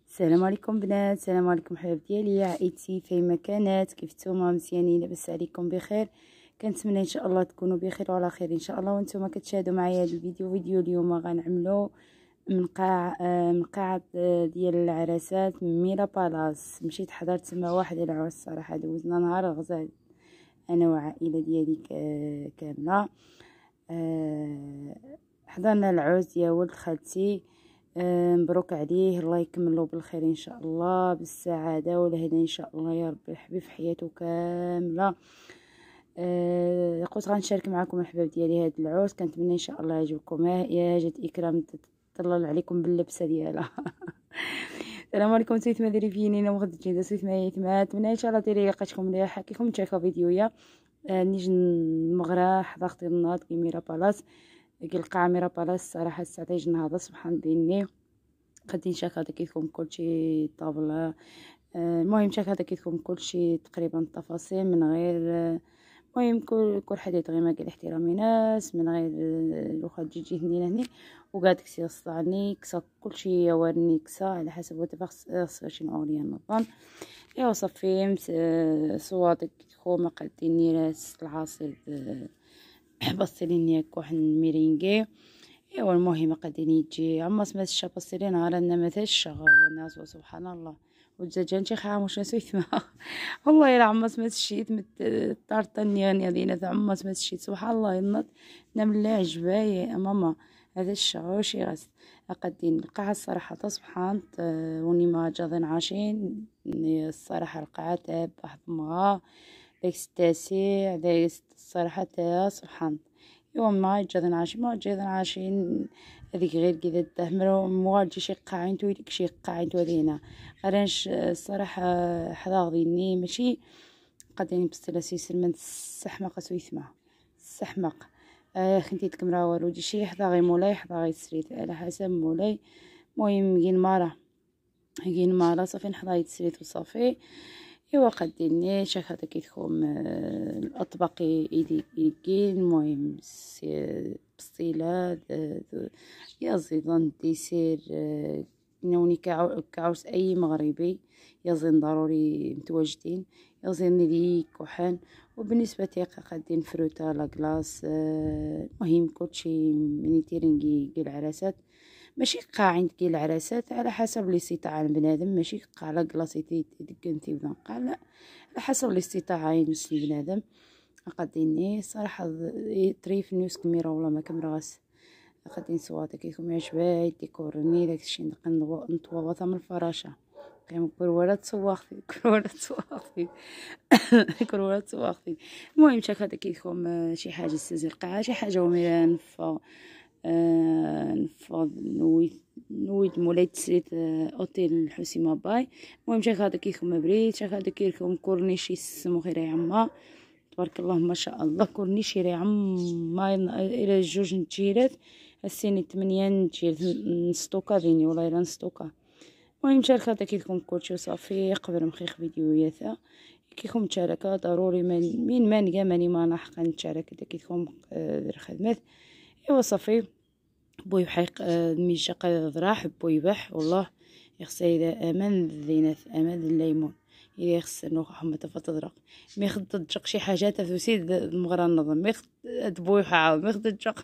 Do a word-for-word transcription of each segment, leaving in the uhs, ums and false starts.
السلام عليكم بنات، السلام عليكم حباب ديالي، عائلتي فيما كانت، كيف نتوما؟ مزيانين؟ لاباس عليكم بخير؟ كنتمنى ان شاء الله تكونوا بخير وعلى خير ان شاء الله. وانتم كتشاهدوا معايا هذا الفيديو فيديو اليوم غنعملوا من قاع من قاعه ديال العراسات من ميرا بالاس. مشيت حضرت تما واحد العرس، صراحه دوزنا نهار غزال انا وعائله ديالي كامله. حضرنا العرس ديال ولد خالتي، مبروك عليه، الله يكملو بالخير ان شاء الله، بالسعاده والهنا ان شاء الله يا ربي، يحبي في حياته كامله. أه قلت غنشارك معكم احباب ديالي هذا العرس، كنتمنى ان شاء الله يعجبكم. يا جات اكرام تطلل عليكم باللبسه ديالها. السلام عليكم سيت ما ديري فيني انا مغد جيده سيت ما يتما، نتمنى ان شاء الله ديري لقيتكم مليح كيفكم تشوفوا فيديويا. أه نيجي المغرى حضرت النهار كي ميرا بالاس القاعه ميرا بالاس، صراحه الساعه نهضه سبحان بيني قدين شاك هذا كيفكم كلشي طابله. المهم شاك هذا كيفكم كلشي تقريبا التفاصيل من غير المهم كل كل حد يطغي ما قال احترامي ناس من غير لوخا تجي تجي هنا هنا وقاعد كسي صاني كسا كلشي يورني كسا على حسب وتفاصيل شنو اوليا نظن. ايوا صافي صواتك خو ما قديني راس العصير بصليني ياك واحد الميرينغي. ايوا المهم قادين يجي عما سمات الشابصيرين نهارنا ما تاش الناس وسبحان الله والدجاج انت خا واش نسيت ما والله الا عما سمات الشيت مت طارطني يا دينا عما سمات الشيت سبحان الله ينط نام لا عجباي ماما هذا الشغل شي غاس قادين القاعه الصراحه سبحان وني ما جاضين عاشين الصراحه القاعه تاع واحد مغا داك التاسع داك الصراحه تاع سبحان يوم ما جاذن عاشين ما جاذن عاشين هذيك غير كذا تهمرو موالجي شي قاعين تو يديك شي قاعين تو هنا غرانش الصراحه حدا غديني ماشي قادين بستلا سيسر من السحمق سويثما السحمق آه خنتي تكمرا والو دي شي حدا غي مولاي حدا غي سريت على حسب مولاي. المهم كين مارا كين مارا صافي نحضا يتسريت وصافي. ايوا قديني شاك هذا كيتكم الاطباق يدي يدين المهم بصيلات يا زيدان ديسير نوني كعوس اي مغربي يزين ضروري متواجدين يزين لي كحان. وبالنسبه تيقا قادين فروتا لا كلاص المهم كلشي من تيرينغي كي العراسات ماشي قاعين كي العراسات على حسب الاستطاعه البنادم ماشي قاع لا كلاصيتي دكنتي بلا قاع لا على حسب الاستطاعه ينس البنادم قاديني صراحه طريف نيوس كاميرا ولا ما كاميراس قادين صواتك كيكم عجباي ديكورني داكشي نقن نطوى من الفراشه كيما كل ولد تصوختي كل ولد تصوختي كل ولد تصوختي. المهم شاك هذا كيكم شي حاجه استزير قاعه شي حاجه وميران ف آه نفض نويت نويت مولاي تسريت آه اوتيل الحسيمه باي. المهم شاك هذا كيكم مبريد شاك هذا كيكم كورنيش يسمو خير يا عما تبارك الله ما شاء الله كورنيش يا عما الى جوج نتجيرات السنه ثمانية نتجيرات نستوكا بيني والله الا نستوكا. المهم شارك هذا كيكم كلشي صافي قبل مخيخ فيديوهات كيكم مشاركه ضروري من مين ما نلقى ماني ما نحق نشارك هذا كيكم آه خدمات. ايوا صافي بوي بحيق الميجا قاد ذراح بوي بح والله يخص اذا امان الذينات امان الليمون اذا يخص انه حمى تفتضرق مي خد تجق شي حاجات تسيد المغرى النظم مي خد بوي عاود مي خد تجق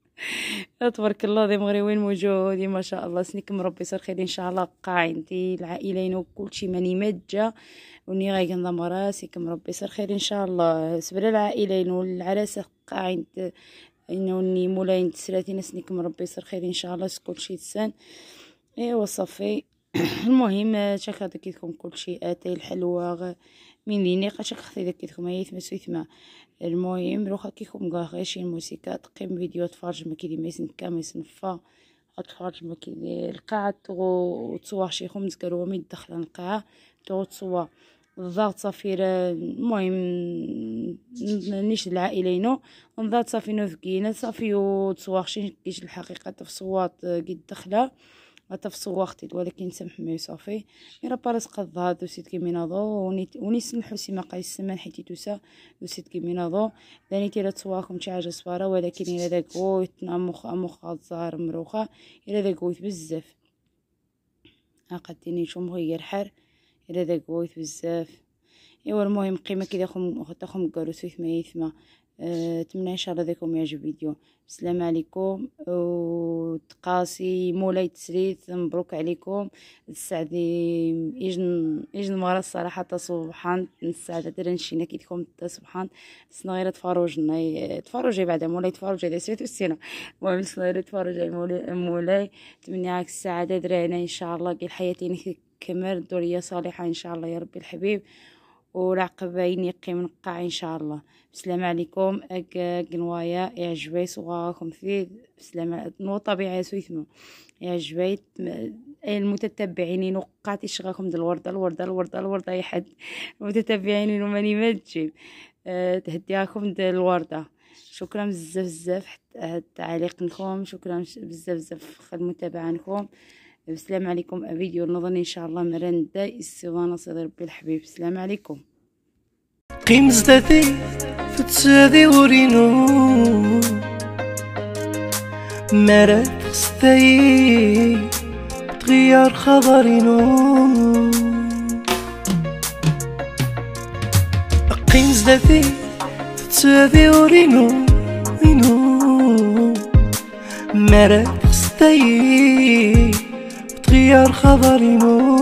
تبارك الله ذي مغريوين موجودي ما شاء الله سنيكم ربي يسر خير ان شاء الله قاعدتي العائلين وكلشي ماني ماجه وني غاي كنضم راسكم ربي يسر خير ان شاء الله سبر العائلين والعراسه قاعد انه ني مولاي تسلاتين سنيكم ربي يسر خير ان شاء الله كلشي تسان. ايوا صافي المهم شاك هذا كيكم كلشي اتاي الحلوه من ليني قاشك خثي داكيتكم هيث ما سويثما. المهم روخا كيكم غاشي الموسيقى تقيم فيديو تفرج ما كيدي ما يسنكا ما يسنفا تفرج ما كيدي القاعه تصوح شي خمس كرو مي دخل القاعه تو تصوى الضغط صافي. المهم نيش العائلينو نضغط صافي نوثقينا صافي وتصواخشي كيش الحقيقه تفصوات قد دخله تفصوختي ولكن سمح مي صافي ميرا بالاس قد هذا سيت كيميناضو وني وني سنحوسي ما قايس السمان حيتي توسا وسيت كيميناضو داني تيرا تصواكم شي حاجه صفاره ولكن الى داك ويت مخ مخ الزهر مروخه الى داك ويت بزاف قديني شو مغير حر إذا ذا قويت بزاف. ايوا المهم قيمة كذا خم تاخم قالوا ما يثما. أه تمنى ان شاء الله ذاكم يعجب الفيديو. السلام عليكم وتقاسي مولاي تسريت مبروك عليكم. السعدي يجن يجن مرة الصراحة سبحان السعادة درنشينا كيدكم سبحان صغيرة تفرجنا تفرجي بعدا مولاي تفرجي هذا سيتو السينا. المهم صغيرة تفرجي مولاي مولاي تمنى عاك السعادة درينا ان شاء الله كي الحياة كمل دورية صالحة ان شاء الله يا ربي الحبيب والعقبين يقيم نقع ان شاء الله. السلام عليكم اك نوايا يعجبي صغاركم فيه بسلامة نو طبيعي سويثمو يعجبي المتتبعين نقعتي شغاكم د الوردة الوردة الوردة الوردة اي حد المتتبعين ماني ما تجيب أه تهدياكم د الوردة. شكرا بزاف بزاف تعليقكم شكرا بزاف بزاف المتابعة. السلام عليكم. فيديو نظن ان شاء الله مرندا السوانة صدر ربي الحبيب. السلام عليكم. قيم زدادي فتسادي ورينو مرات خستاي تغير خبرينو قيم زدادي فتسادي ورينو وينو مرات خستاي تغير خبرينو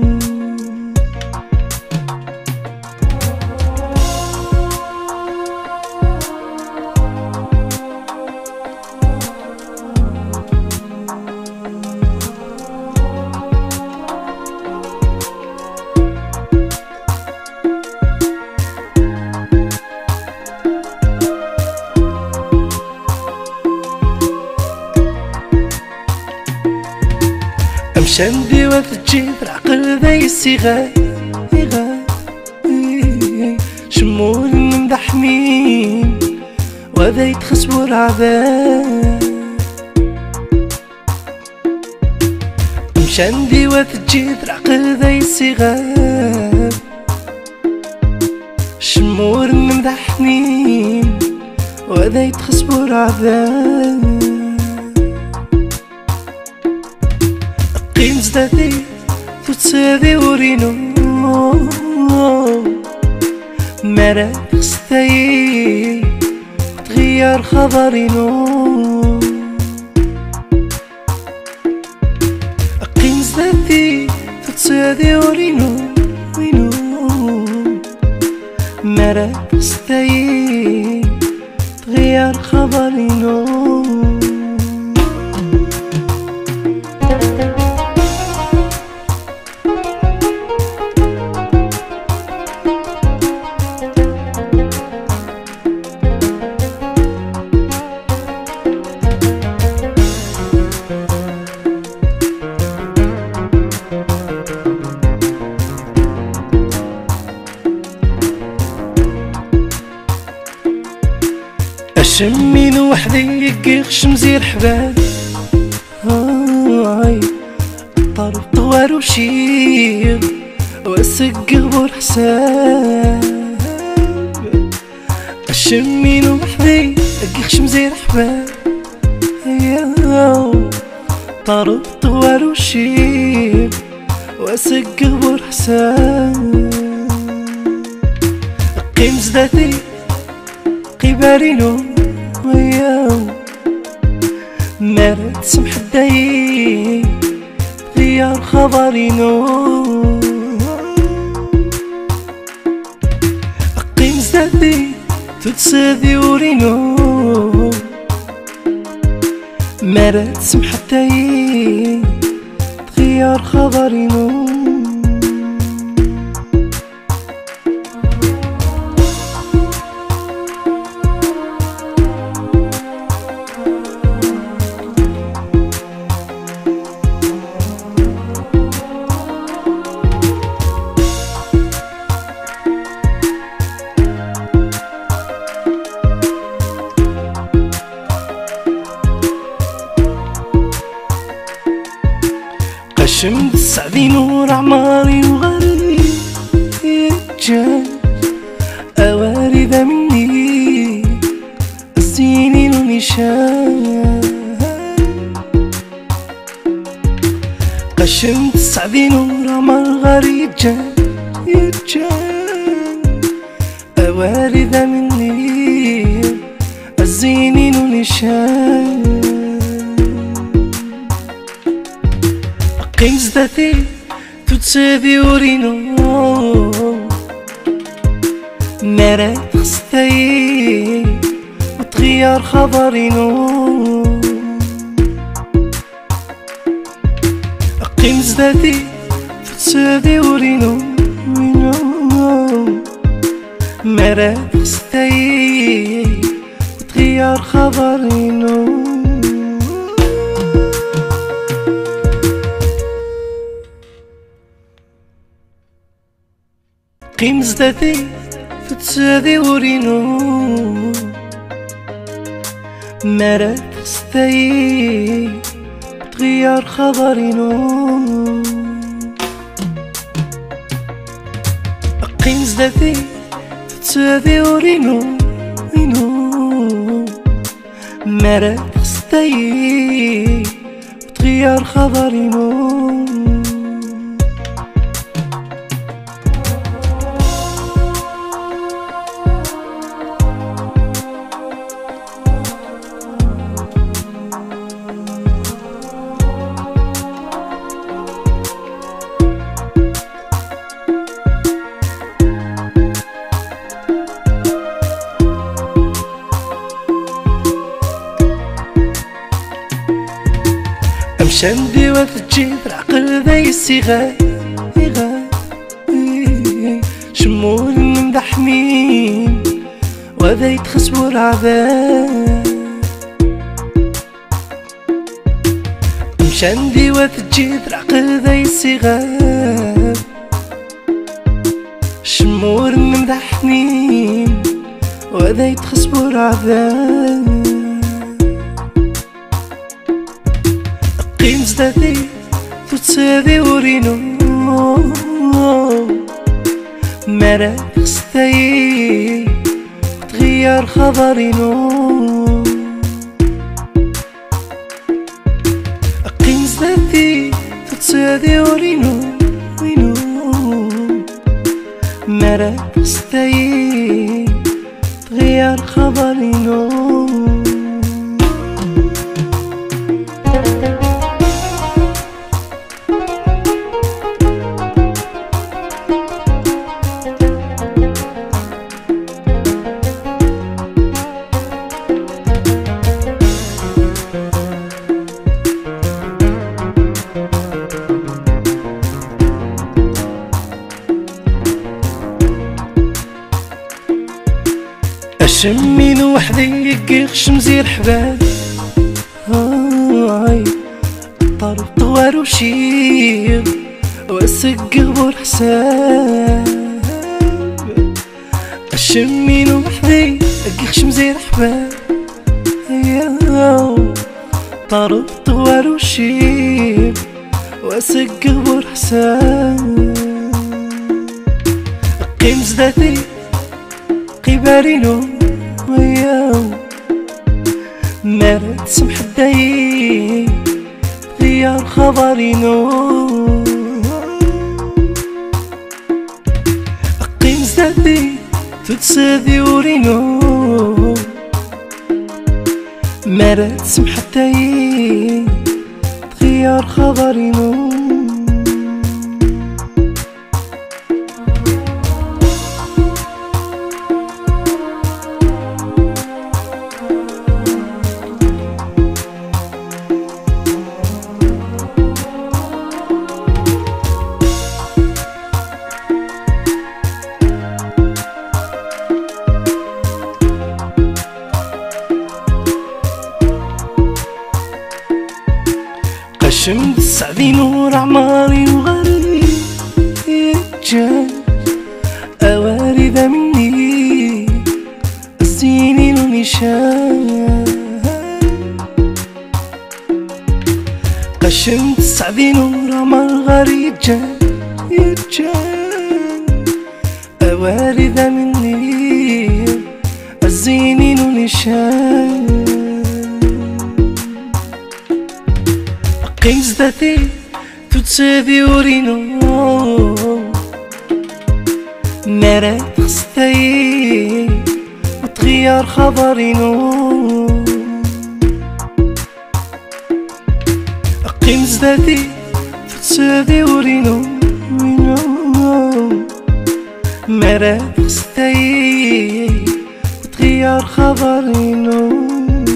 شندي وتجيب العقل ذا الصغار شمول مدحمين وذا يتخسبوا العذاب شندي وتجيب العقل ذا الصغار شمول مدحمين وذا يتخسبوا العذاب قيم زدادي تتسادي ورينو مرات خستاي تغير خبرينو قيم زدادي تتسادي ورينو وينو مرات خستاي تغير خبرينو شمين وحدي يقيخ مزير حباب هاي طرب طوار وشير واسق غبور حساب شمين وحدي يقيخ مزير حباب ياو طرب طوار وشير واسق غبور حساب قيم زداتي قبارينو وياو مرات سمح الداي غير خبرينو قيم زدادي تتسادي ورينو مرات سمح الداي غير خبرينو شمد السعدي نور عماري وغريب يتجاه أوارد مني السنين ونشان الشمس تسعدي نورها مرغري جان يتجان واردة مني الزينين ونشان قيمز ذاتي تتساذي ورينو مرات خستي وتغير خبرينو قيمز ذاتي تتساذي ورينو مرات خستي وتغير خبرينو قيمز ذاتي تتساذي ورينو مرات خستي وتغير خبرينو قيمز ذاتي تتساذي ورينو وينو مرات خستي وتغير خبرينو أمشان ديوات تجيب العقل ذا يسيغا يغا شمول مندحمين وذا يتخسبوا العذاب أمشان ديوات تجيب العقل ذا يسيغا شمول مندحمين وذا يتخسبوا العذاب قيمز ذاتي تتساذي ورينو مرات خستي وتغير خبرينو قيمز ذاتي تتساذي ورينو وينو مرات خستي وتغير خبرينو شمين وحدي يقيخ مزير حباب هاي طارو طوار وشير واسق غبور حساب شمين وحدي يقيخ مزير حباب طارو طوار وشير واسق غبور حساب قيمز ذاتي قبارينو وياو مرات سمح الداي غير خبرينو قيمز ذاتي تتساذي ورينو مرات سمح الداي غير خبرينو شمس تسعدي نور عماري وغريب يتجان واردة مني السنين ونشان قشم تسعدي نور عمار غريب جان يتجان واردة مني السنين ونشان قيمز ذاتي تسادي ورينو مرات خستي وتغير خبرينو قيم زدادي تسادي ورينو مرات خستي وتغير خبرينو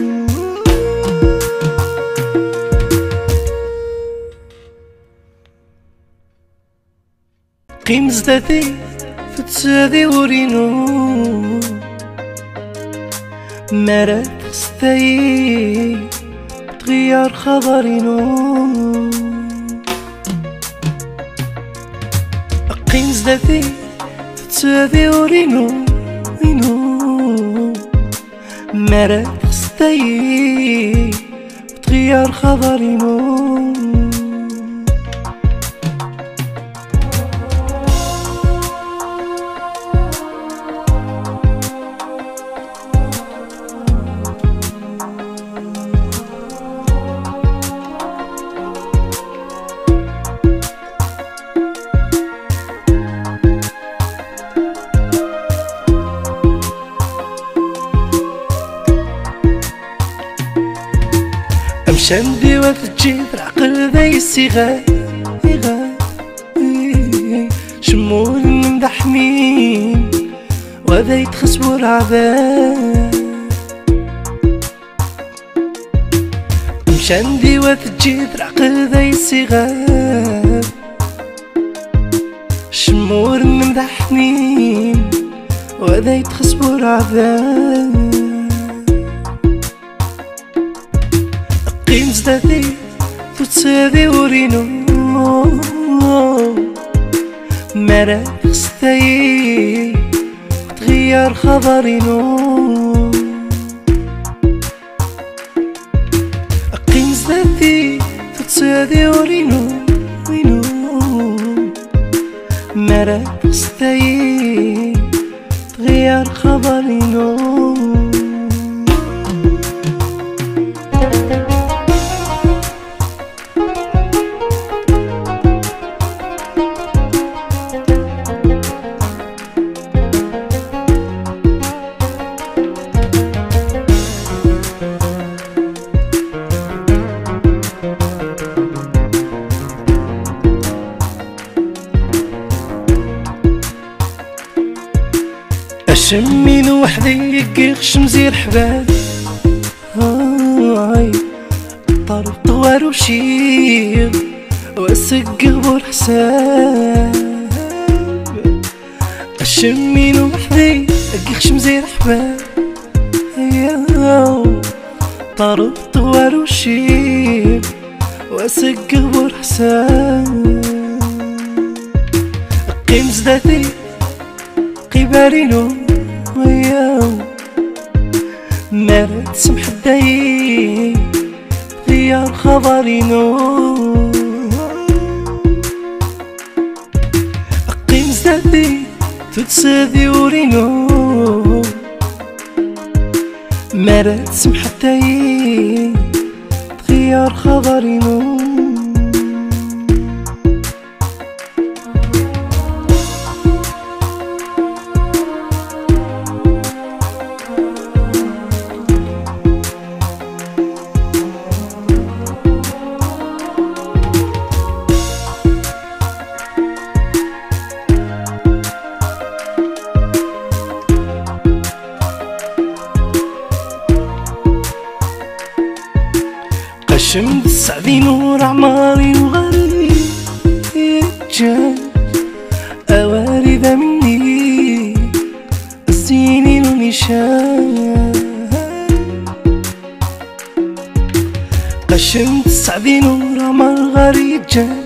قيم زدادي فتسادي ورينو مرات خستي تغير خبرينو قيم زدادي فتسادي ورينو وينو مرات خستي تغير خبرينو شندي وتجيب العقل ذا يسيغا يغا شمول مدحمين وذا يتخسبوا العذاب شندي وتجيب العقل ذا يسيغا شمول مدحمين وذا يتخسبوا العذاب قيم زدادي تسادي ورينو مرات خستي تغير خبرينو قيم زدادي تسادي ورينو وينو مرات خستي تغير خبرينو شمين وحدي يقيخ مزير حباب هاي طرب طوار وشير واسق غبور حساب شمين وحدي يقيخ مزير حباب طرب طوار وشير واسق غبور حساب قيم زدادي قبارينو وياو مرات سمح الداي غير خبرينو قيم زدادي تتسادي ورينو مرات سمح الداي غير خبرينو شمد السعدين ورا عماري وغريب يتجاج أواردة مني السنين ونشان قشمت السعدين ورا عمار غريب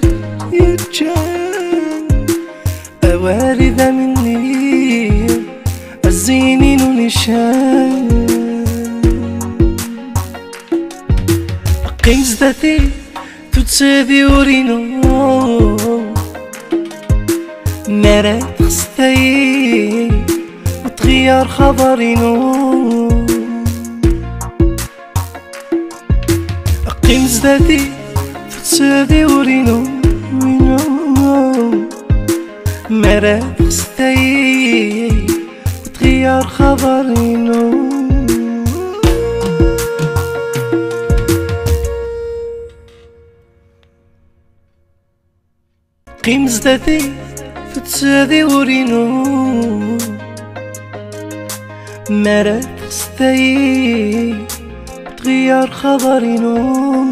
يتجاج أواردة مني السنين ونشان قيم زدادي تتسادي ورينو مرات خستي وتغير خبرينو قيم زدادي تتسادي ورينو مرة خستي وتغير خبرينو قيم زدادي فتسادي ورينو مرة خستي وتغير خبرينو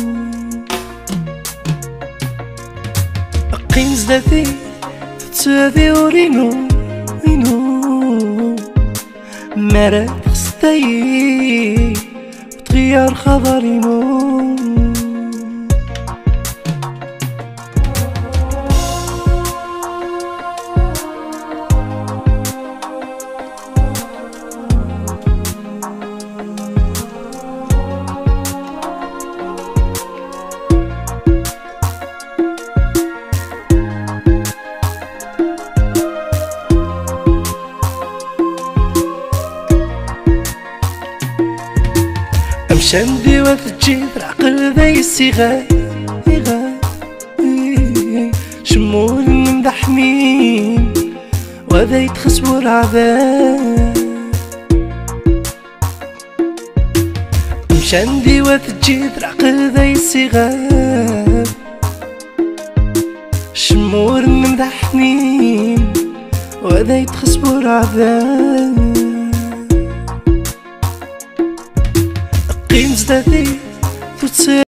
قيم زدادي فتسادي ورينو وينو مرة خستي وتغير خبرينو شندي وتجيب العقل ذا الصغار شمول مدحمين وذا يتخسبوا العذاب شندي وتجيب العقل ذا الصغار شمول مدحمين وذا يتخسبوا العذاب قيم زدادي